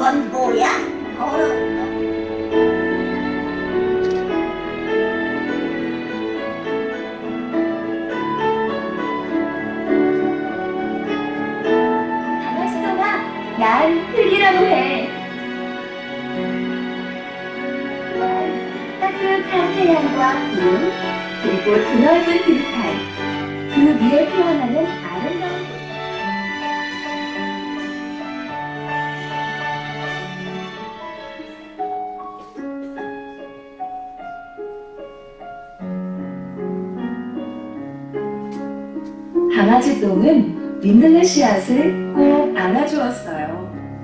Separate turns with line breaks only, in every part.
건 뭐야? 어려운 거.
난 흙이라고 해. 난 따뜻한 태양과 구름, 그리고 드넓은 들판, 그 위에 피어나는 아름다운 강아지 똥은 민들레 씨앗을 꼭 안아주었어요.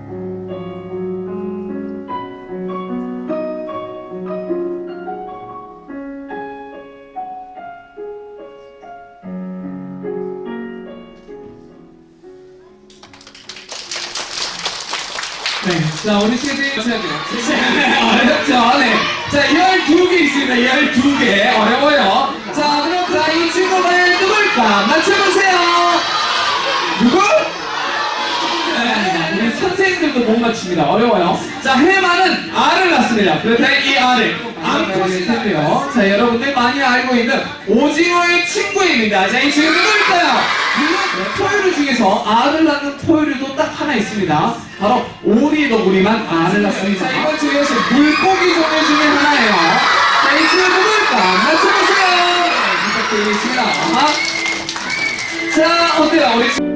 네, 자 우리 친구들이 어렵죠? 네, 자 12개 있습니다. 12개 어려워요. 자 그럼 이 친구는 누굴까? 맞춰보세요. 누구? 네, 우리 선생님들도 못 맞춥니다. 어려워요. 자 해마는 알을 낳습니다. 그래서 이 알을 암컷이 텐데요. 자 여러분들 많이 알고 있는 오징어의 친구입니다. 자 이 친구 누굴까요? 물론 포유류 중에서 알을 낳는 포유류도 딱 하나 있습니다. 바로 오리너구리만 알을 낳습니다. 자 이번 주 이것이 물고기 종류 중에 하나예요. 자 이 친구 누굴까? 맞춰보세요. 부탁드리겠습니다. 자 어때요 우리